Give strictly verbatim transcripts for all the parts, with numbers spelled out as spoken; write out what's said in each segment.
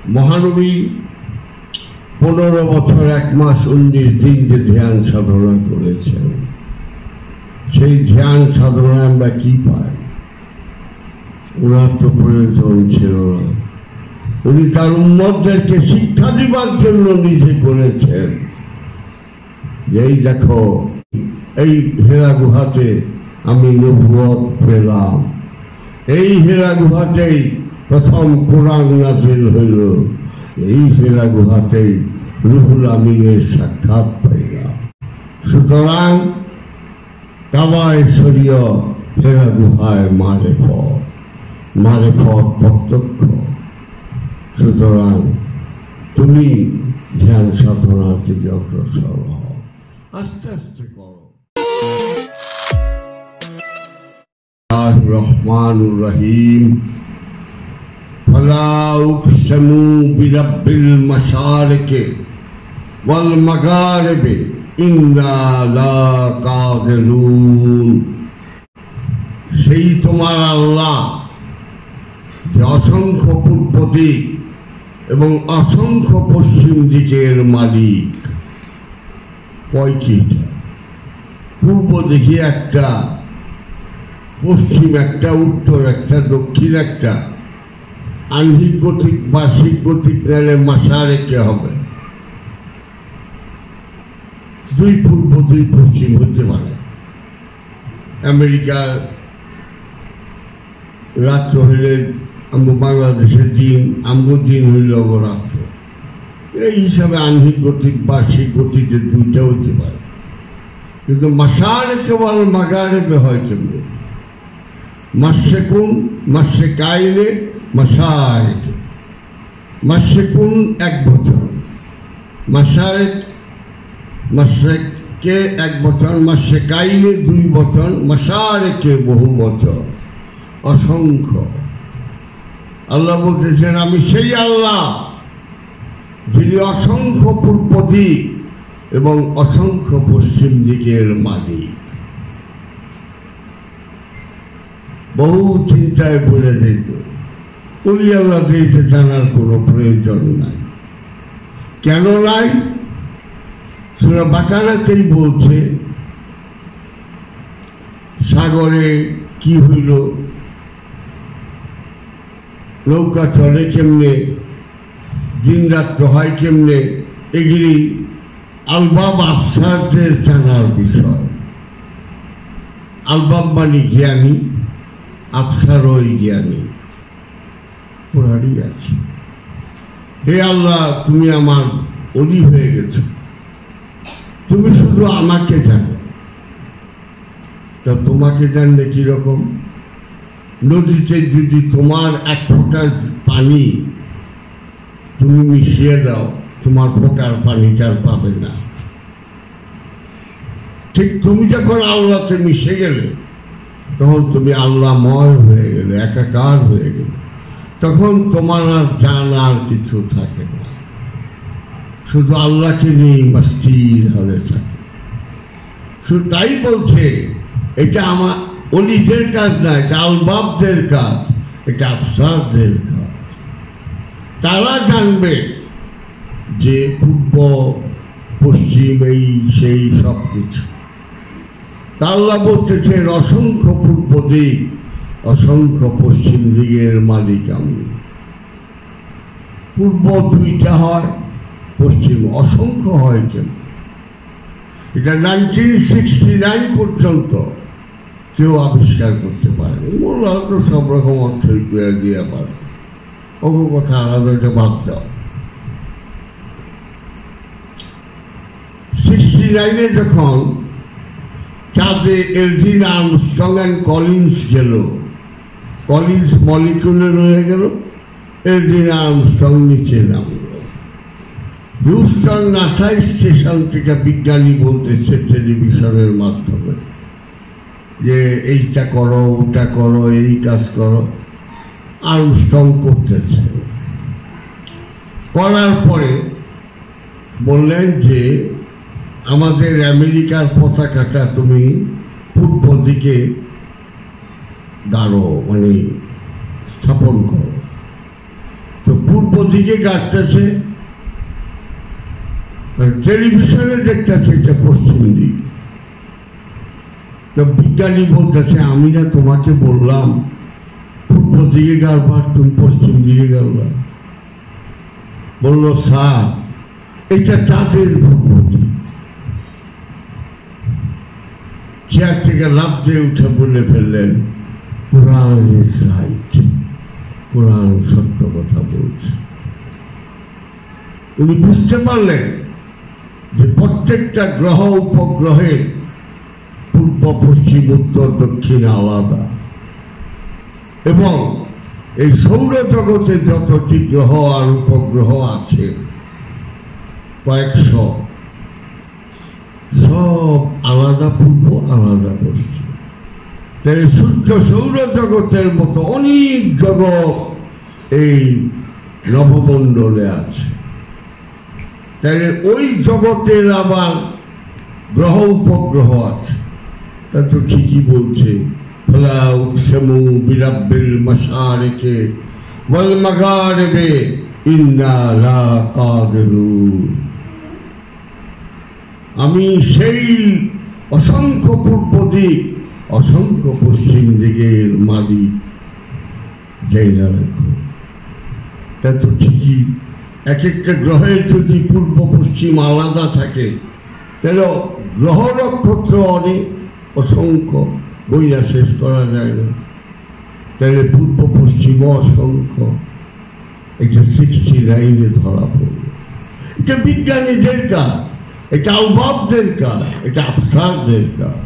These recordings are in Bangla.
মহানবী পনেরো বছর এক মাস উনিশ দিন যে ধ্যান সাধনা করেছেন, সেই ধ্যান সাধনা আমরা কি পাই? ওনার তো প্রয়োজন ছিল না। উনি তার উম্মতদেরকে শিক্ষা দিবার জন্য নিজে করেছেন। এই দেখো, এই হেরা গুহাতে আমি নবুয়ত পেলাম, এই হেরা গুহাতেই প্রথম কোরআন নাযিল হইল, এই হেরা গুহাতেই রুহুল আমিনের সাক্ষাৎ পাইলাম। সুতরাং কাবায় শরীয় হেরা গুহায় মারেফত, মারেফত প্রত্যক্ষ। সুতরাং তুমি ধ্যান সাধনার দিকে অগ্রসর হও, আস্তে আস্তে করো। রহমানুর রহিম। ফালা উকসিমু বিরাব্বিল মাশারিকি ওয়াল মাগারিবি ইন্না লাকাদিরুন। সেই তোমার আল্লাহ যে অসংখ্য পূর্ব দিক এবং অসংখ্য পশ্চিম দিকের মালিক। কয়টিটা? পূর্ব দিকে একটা, পশ্চিম একটা, উত্তর একটা, দক্ষিণ একটা। আহ্নিক গতিক বার্ষিক গতিক গেলে মাসা রেখে হবে, দুই পূর্ব দুই পশ্চিম হতে পারে। আমেরিকার রাত্র হইলে আমগো বাংলাদেশের দিন, আমগো দিন হইল রাত্র। এই হিসাবে আহ্নিক গতিক বার্ষিক গতিতে দুইটা হতে পারে, কিন্তু মাসা রেখে বল মাগারেবে হয় কেমনি? মাসে কোন মাসে কাইলে মাসারেক, মাসে কোন এক বছর, মাসারেক মাসেকে এক বছর, মাসে কাইলে দুই বছর, মাসারেকে বহু বছর, অসংখ্য। আল্লাহ বলতেছেন আমি সেই আল্লাহ যিনি অসংখ্য পূর্ব দিক এবং অসংখ্য পশ্চিম দিকের মালিক। বহু চিন্তায় বলে দিত, ওই আল্লাহকে জানার কোনো প্রয়োজন নাই। কেন নাই? সূরা বাকারাতেই বলছে, সাগরে কি হইল, নৌকা চলে কেমনে, দিন রাত্র হয় কেমনে, এগুলি আলবাব আফসারদের জানার বিষয়। আলবাব মানে জ্ঞানী, আফসার ওই জ্ঞানী। পুরারি আছে। হে আল্লাহ, তুমি আমার অলি হয়ে গেছো, তুমি শুধু আমাকে জানো। তা তোমাকে জানলে কিরকম? নদীতে যদি তোমার এক ফোঁটার পানি তুমি মিশিয়ে দাও, তোমার ফোঁটার পানিটার পাবে না। ঠিক তুমি যখন আল্লাহতে মিশে গেলে, তখন তুমি আল্লাহময় হয়ে গেলে, একাকার হয়ে গেলে, তখন তোমার আর জানার কিছু থাকে না, শুধু আল্লাহকে নিয়ে মস্তির হয়ে থাকে। শুধু তাই বলছে, এটা আমার অলিদের কাজ না, এটা আলবাবদের কাজ, এটা আফসারদের কাজ। তারা জানবে যে পূর্ব পশ্চিম এই সেই সব কিছু। আল্লাহ বলতেছেন অসংখ্য পূর্ব দিক, অসংখ্য পশ্চিম দিকের মালিক আমি। পূর্ব দুইটা হয়, পশ্চিম অসংখ্য হয়। কেন? এটা নাইনটিন সিক্সটি নাইন পর্যন্ত কেউ আবিষ্কার করতে পারেনি। মোল্লা তো সব রকম অর্থই করে দিয়ে পারে, ওগো কথা আলাদা, এটা বাদ দাও। সিক্সটি নাইনে যখন চাঁদে এলজিন আর্মস্ট্রং অ্যান্ড কলিন্স গেল, কলিন্স মলিকুলে রয়ে গেল, এলজিন আর্মস্ট্রং নিচে নামল। হিউস্টন নাসা স্টেশন থেকে বিজ্ঞানী বলতেছে টেলিভিশনের মাধ্যমে যে এইটা করো, ওটা করো, এই কাজ করো। আর্মস্ট্রং করতেছে। করার পরে বললেন যে আমাদের আমেরিকার পতাকাটা তুমি পূর্ব দিকে দাঁড়ো, মানে স্থাপন করো। তো পূর্ব দিকে গাড়তেছে, টেলিভিশনে দেখতেছে এটা পশ্চিম দিক। তো বিজ্ঞানী বলতেছে আমি না তোমাকে বললাম পূর্ব দিকে গাড়বার, তুমি পশ্চিম দিকে গাড়বা। বললো স্যার এটা তাদের পূর্ব দিক। চেয়ার থেকে লাফ দিয়ে উঠে বলে ফেললেন কোরআন ইজ রাইট, কোরআন সত্য কথা বলছে। উনি বুঝতে পারলেন যে প্রত্যেকটা গ্রহ উপগ্রহের পূর্ব পশ্চিম উত্তর দক্ষিণ আলাদা, এবং এই সৌরজগতে যতটি গ্রহ আর উপগ্রহ আছে কয়েকশো, সব আলাদা পূর্ব আলাদা পশ্চিম। তাই সূর্য সৌরজগতের মতো অনেক জগৎ এই নবমণ্ডলে আছে। তাহলে ওই জগতের আবার গ্রহ উপগ্রহ আছে। তা তো ঠিকই বলছে, ফলা উকসমু বিরাব্বিল মাশারিকি ওয়াল মাগারিবি ইন্না লা কাদিরুন। আমি সেই অসংখ্য পূর্ব দিক অসংখ্য পশ্চিম দিকের মালিক যাই না রাখো। তা তো ঠিকই, এক একটা গ্রহের যদি পূর্ব পশ্চিম আলাদা থাকে তাহলে গ্রহ নক্ষত্র অনেক অসংখ্য, বইয়া শেষ করা যায় না। তাহলে পূর্ব পশ্চিম অসংখ্য, এটা সিক্সটি নাইনে ধরা পড়ল। এটা বিজ্ঞানীদের কাজ, এটা আলবাবদের কাজ, এটা আফসারদের কাজ।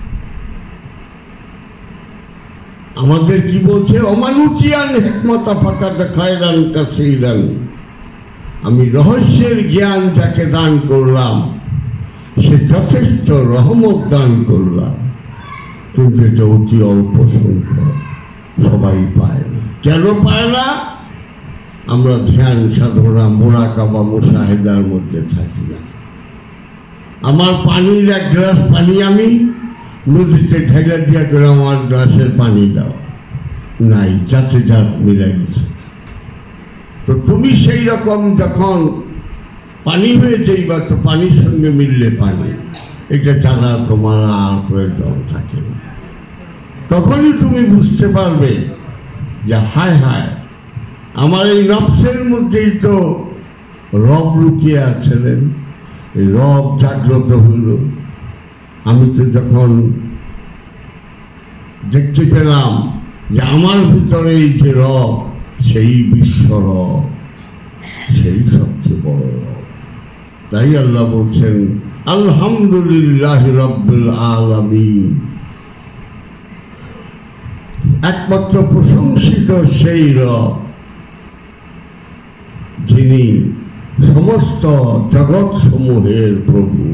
আমাদের কি বলছে, অমানুচিয়ান হিকমতা ফাকাদা খায়রান কাসীরান। আমি রহস্যের জ্ঞান যাকে দান করলাম সে যথেষ্ট রহমত দান করলাম, কিন্তু এটা অতি অল্প সংখ্যক, সবাই পায় না। কেন পায় না? আমরা ধ্যান সাধনা মোরাকাবা মুশাহেদার মধ্যে থাকি না। আমার পানির এক গ্লাস পানি আমি নদীতে ঢেলে দিয়া করে আমার গ্লাসের পানি দাও, নাই, যাতে জাত মিলাই দিচ্ছে। তো তুমি সেই রকম যখন পানি হয়ে যাইবা, তো পানির সঙ্গে মিললে পানি, এটা জানা তোমার আর প্রয়োজন থাকে না। তখনই তুমি বুঝতে পারবে যে হায় হায় আমার এই নফসের মধ্যেই তো রব লুকিয়ে আছিলেন, এই রব জাগ্রত হইল। আমি তো যখন দেখতে পেলাম যে আমার ভিতরে এই যে রব, সেই বিশ্ব রব, সেই সবচেয়ে বড় রব। তাই আল্লাহ বলছেন আলহামদুলিল্লাহ রাব্বিল আলামিন। একমাত্র প্রশংসিত সেই রব যিনি সমস্ত জগৎ সমূহের প্রভু।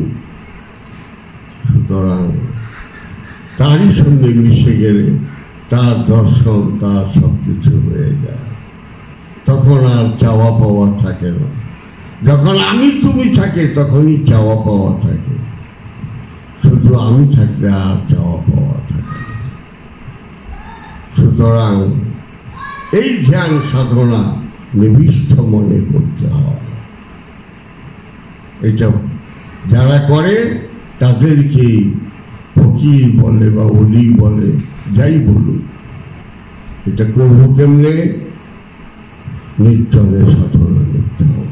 সুতরাং তারই সঙ্গে মিশে গেলে তার দর্শন, তার সবকিছু হয়ে যায়, তখন আর চাওয়া পাওয়া থাকে না। যখন আমি তুমি থাকে তখনই চাওয়া পাওয়া থাকে, শুধু আমি থাকলে আর চাওয়া পাওয়া থাকে না। সুতরাং এই ধ্যান সাধনা নিবিষ্ট মনে করতে হয়। এটা যারা করে তাদেরকে ফকির বলে বা ওলি বলে, যাই বলুন, এটা করবো কেমনে? নির্জনে সাধনা করতে হবে,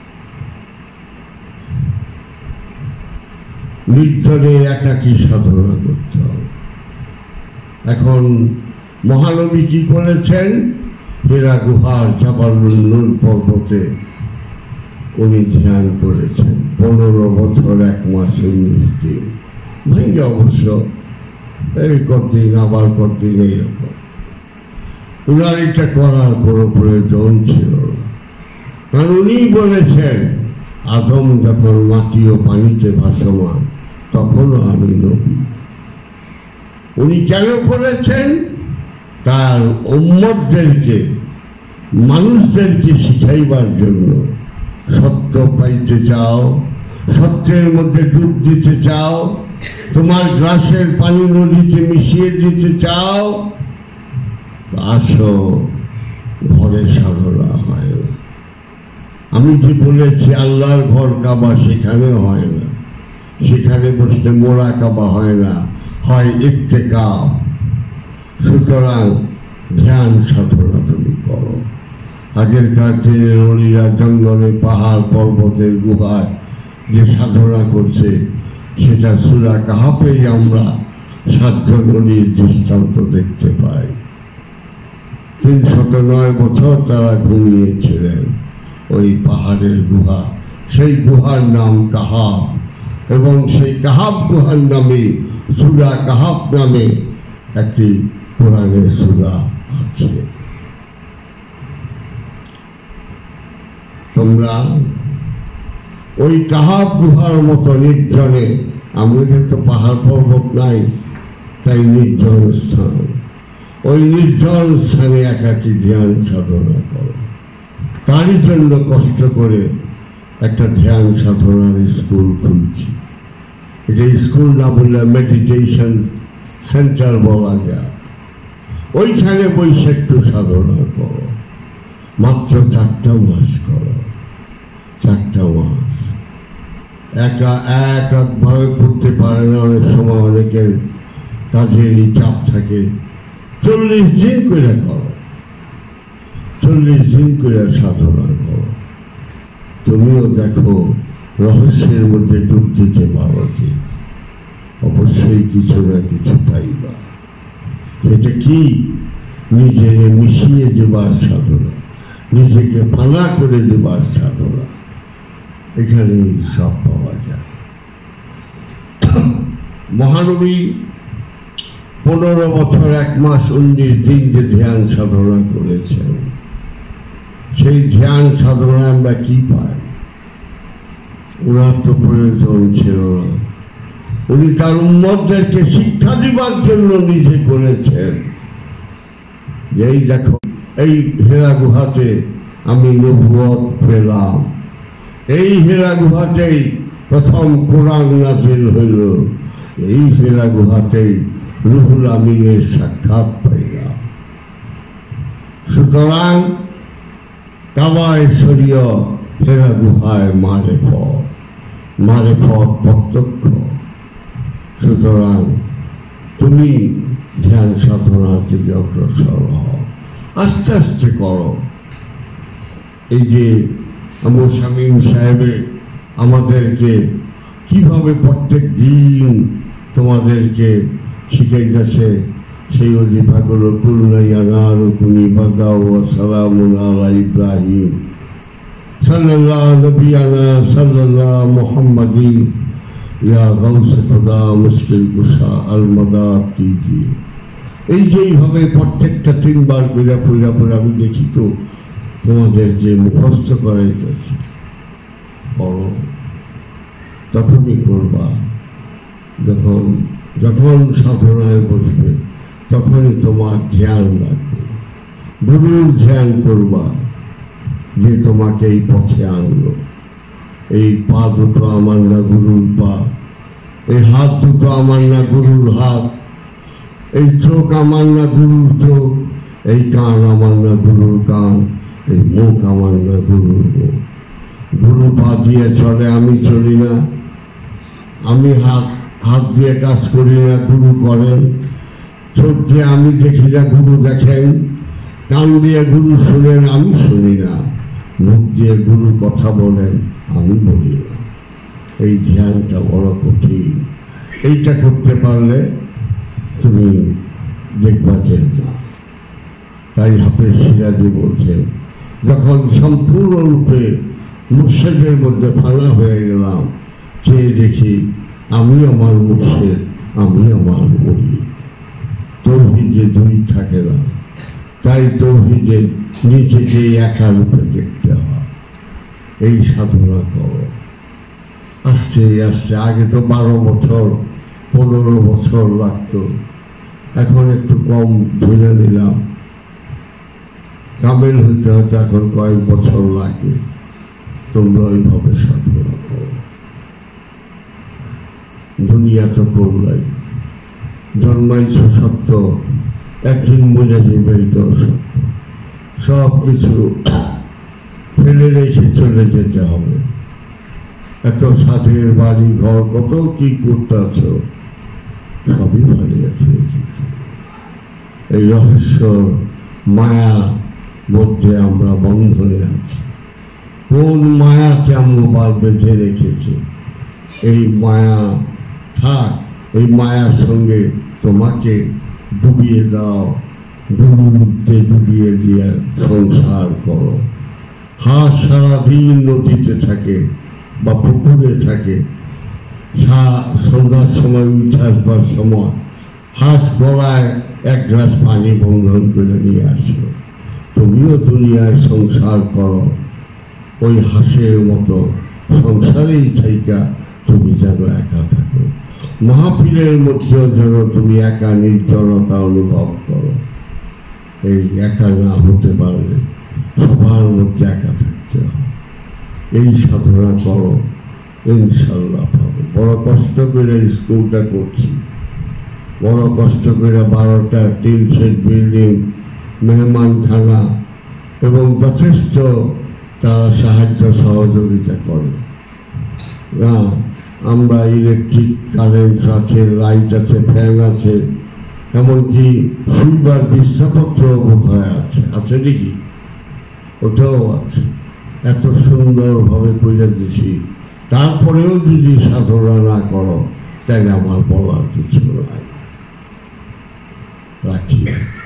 নির্জনে একাকী সাধনা করতে হবে। এখন মহানবী কি করেছেন? হেরা গুহার জাবালুন নূর পর্বতে উনি ধ্যান করেছেন পনেরো বছর এক মাস উনিশ দিন। ভেঙে অবশ্য এই কতদিন আবার কতদিন এইরকম। উনার এটা করার কোনো প্রয়োজন ছিল না, কারণ উনি বলেছেন আদম যখন মাটি ও পানিতে ভাসমান তখনও আমি নবী। উনি কেন করেছেন? তার উম্মতদেরকে, মানুষদেরকে শিখাইবার জন্য। সত্য পাইতে চাও, সত্যের মধ্যে ডুব দিতে চাও, তোমার গ্লাসের পানি নদীতে মিশিয়ে দিতে চাও, আসো, ঘরে সাধনা হয়, আমি যে বলেছি আল্লাহর ঘর কাবা, সেখানে হয় না, সেখানে বসতে মোরা কাবা হয় না, হয় ইত্তেকাফ। সুতরাং ধ্যান সাধনা তুমি করো। আগেরকার দিনের অলিরা জঙ্গলে পাহাড় পর্বতের গুহায় যে সাধনা করছে, সেটা সূরা কাহাফেই আমরা সাতজন অলির দৃষ্টান্ত দেখতে পাই। তিনশত নয় বছর তারা ঘুমিয়েছিলেন ওই পাহাড়ের গুহা, সেই গুহার নাম কাহাফ, এবং সেই কাহাফ গুহার নামে সূরা কাহাফ নামে একটি কোরআনের সূরা আছে। তোমরা ওই কাহাফ গুহার মতো নির্জনে, আমাদের তো পাহাড় পর্বত নাই, তাই নির্জন স্থান, ওই নির্জন স্থানে একাকি ধ্যান সাধনা করো। তারই জন্য কষ্ট করে একটা ধ্যান সাধনার স্কুল খুলছি। এটা স্কুল না বললে মেডিটেশন সেন্টার বলা যায়। ওইখানে বসে একটু সাধনা করো, মাত্র চারটা মাস করো, চারটা মাস। একা এক একভাবে করতে পারে না, অনেক সময় অনেকের কাজেরই চাপ থাকে। চল্লিশ দিন করে করো, চল্লিশ দিন করে সাধনা করো। তুমিও দেখো রহস্যের মধ্যে ডুব দিতে পারো, যে অবশ্যই কিছু না কিছু পাইবা। এটা কি? নিজেকে মিশিয়ে দেবার সাধনা, নিজেকে ফানা করে দেবার সাধনা, এখানে সব পাওয়া যায়। মহানবী পনেরো বছর এক মাস উনিশ দিন যে ধ্যান সাধনা করেছেন, সেই ধ্যান সাধনায় আমরা কি পাই? ওনার তো প্রয়োজন ছিল না, উনি তার উম্মতদেরকে শিক্ষা দিবার জন্য নিজে করেছেন। এই দেখো, এই হেরা গুহাতে আমি নবুয়ত পেলাম, এই হেরা গুহাতেই প্রথম কোরআন নাযিল হইল, এই হেরা গুহাতেই রুহুল আমিনের সাক্ষাৎ পাইলাম। সুতরাং কাবায় শরীয় হেরা গুহায় মারেফত, মারেফত প্রত্যক্ষ। সুতরাং তুমি ধ্যান সাধনা থেকে অগ্রসর হও, আস্তে আস্তে করো। এই যে আমার শামীম সাহেবে আমাদেরকে কিভাবে প্রত্যেক দিন তোমাদেরকে শিখাইতেছে, সেই অজিফাগুলো কুল্লাইয়ানার কুনি বাদাও সালামুন আলা ইব্রাহিম সাল্লাল্লাহু নবিয়ানা সাল্লাল্লাহু মুহাম্মাদি ইয়া গাউস খুদা মুশকিল কুশা আল মাদাদ কিজিয়ে। এই যে এইভাবে প্রত্যেকটা তিনবার করে পড়া পড়া আমি দেখি তো তোমাদের যে মুখস্থ করাইতেছি, পড়ো। তখনই করবা যখন যখন সাধনায় বসবে, তখনই তোমার ধ্যান রাখবে, গুরুর ধ্যান করবা যে তোমাকে এই পথে আনলো। এই পা দুটো আমার না গুরুর পা, এই হাত দুটো আমার না গুরুর হাত, এই চোখ আমার না গুরুর চোখ, এই কান আমার না গুরুর কান, এই মুখ আমার না গুরুর মুখ। গুরু পা দিয়ে চলে, আমি চলি না। আমি হাত হাত দিয়ে কাজ করি না, গুরু করেন। চোখ দিয়ে আমি দেখি না, গুরু দেখেন। কান দিয়ে গুরু শুনেন, আমি শুনি না। মুখ দিয়ে গুরু কথা বলেন, আমি বলি না। এই ধ্যানটা বড় কঠিন। এইটা করতে পারলে তুমি দেখবা যে না। তাই হাফেজ সিরাজি বলছেন, যখন সম্পূর্ণরূপে মুর্শিদের মধ্যে ফানা হয়ে গেলাম, চেয়ে দেখি আমি আমার মুর্শিদ, আমি আমার বলি। তৌহিদে দুই থাকে না, তাই তৌহিদে নিজেকে একা রূপে দেখতে হয়। এই সাধনা করো আস্তে আস্তে। আগে তো বারো বছর পনেরো বছর লাগতো, এখন একটু কম ধরে নিলাম। কামেল হইতে হয়তো এখন কয়েক বছর লাগে। তোমরা ওইভাবে সাধনা করো। দুনিয়া তো করলাই, জন্মাইছ সত্য, একদিন বুঝে যাবে এটাও সত্য। সব কিছু ফেলে রেখে চলে যেতে হবে। এত সাধের বাড়ি ঘর কত কি করতেছ, সবই হারিয়ে ফেলেছি। এই রহস্য মায়া মধ্যে আমরা বন্ধনে আছি। কোন মায়াকে আমরা বেঁধে রেখেছি? এই মায়া থাক, এই মায়ার সঙ্গে তোমাকে ডুবিয়ে দাও, ডুবতে ডুবিয়ে দিয়ে সংসার করো। হাঁস সারাদিন নদীতে থাকে বা পুকুরে থাকে, সন্ধ্যার সময় উঠে আসবার সময় হাঁস গলায় এক গ্লাস পানি বন্ধন করে নিয়ে আসো। তুমিও দুনিয়ায় সংসার করো, ওই হাঁসের মতো সংসারেই থাইকা তুমি যেন একা থাকো। মাহফিলের মধ্যেও যেন তুমি একা নির্জনতা অনুভব করো। এই একা না হতে পারলে সবার মধ্যে একা থাকতে হবে। এই সাধনা করো, ইনশাল্লাহ পাবো। বড় কষ্ট করে স্কুলটা করছি, বড় কষ্ট করে বারোটা তিন সেট বিল্ডিং, মেহমানখানা এবং যথেষ্ট তারা সাহায্য সহযোগিতা করে। না, আমরা ইলেকট্রিক কারেন্ট আছে, লাইট আছে, ফ্যান আছে, এমনকি শুইবার বিছাপত্র বোধহয় আছে, আছে নাকি? ওটাও আছে। এত সুন্দরভাবে করে দিছি, তারপরেও যদি সাধনা না করো তাহলে আমার বলার কিছু নাই। রাখি।